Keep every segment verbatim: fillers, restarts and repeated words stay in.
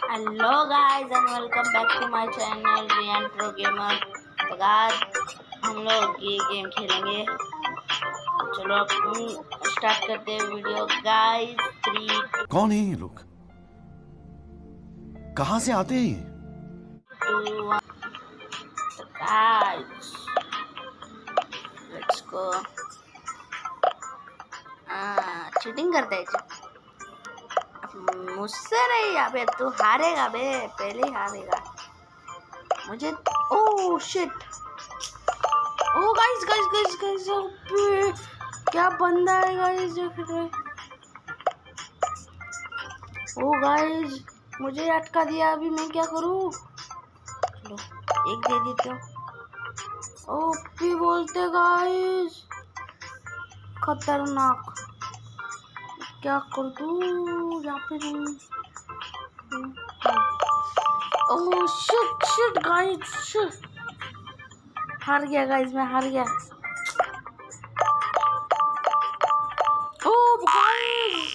Hello guys and welcome back to my channel Riyan pro gamer. तो आज हम लोग ये गेम खेलेंगे। चलो अब स्टार्ट करते हैं वीडियो गाइस। थ्री कौन है ये लोग, कहाँ से आते हैं? Two one. तो गाइस लेट्स गो। हाँ चीटिंग करते हैं मुझसे नहीं। अबे तू हारेगा बे, पहले ही हारेगा मुझे। Oh shit. Oh guys guys guys guys अबे क्या बंदा है गाइस, देख रहे। ओ गाइस मुझे अटका दिया, अभी मैं क्या करूं। चलो एक दे देते हो। ओपी बोलते गाइस, खतरनाक। क्या कर दूं यहाँ पे नहीं। Oh shit shit guys, shit. हार गया गाइस, मैं हार गया। ओह गाइस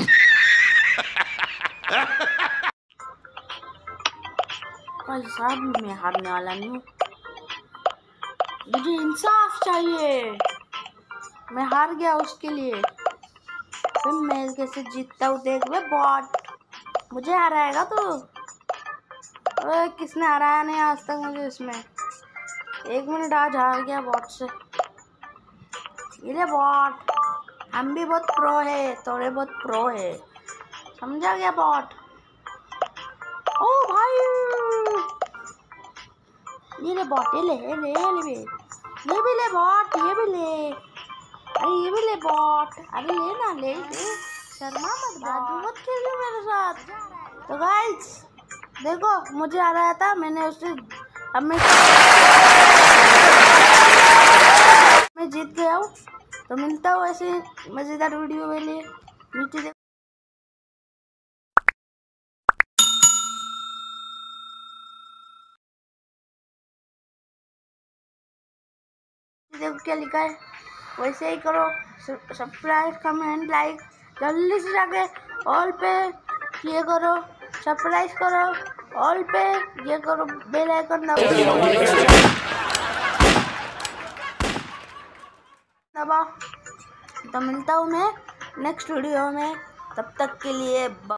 भाई साहब मैं हारने वाला नहीं हूँ, मुझे इंसाफ चाहिए। मैं हार गया उसके लिए, फिर मैं कैसे जीतता हूँ देख वे बॉट। मुझे हराएगा तो। अरे किसने हराया नहीं आज तक मुझे इसमें। एक मिनट आज हार गया बॉट से। ये बॉट, हम भी बहुत प्रो है, थोड़े बहुत प्रो है, समझा गया बॉट। ओ भाई ये ले बॉट, ये ले ले ले ले ये भी ले बॉट, ये भी ले। अरे ये भी ले बॉट, अरे ले ना ले ले, शर्मा मत, बात मत खेलियो मेरे साथ। तो गाइस देखो मुझे आ रहा था, मैंने उससे अब मैं मैं जीत गया हूँ। तो मिलता हूँ ऐसे मजेदार वीडियो में लिए। नीचे देखो देखो क्या लिखा है, वैसे ही करो। सब्सक्राइब कमेंट लाइक जल्दी से जाके ऑल पे ये करो, सब्सक्राइब करो, ऑल पे ये करो, बेल आइकन दबाओ। तो मिलता हूँ मैं नेक्स्ट वीडियो में, तब तक के लिए।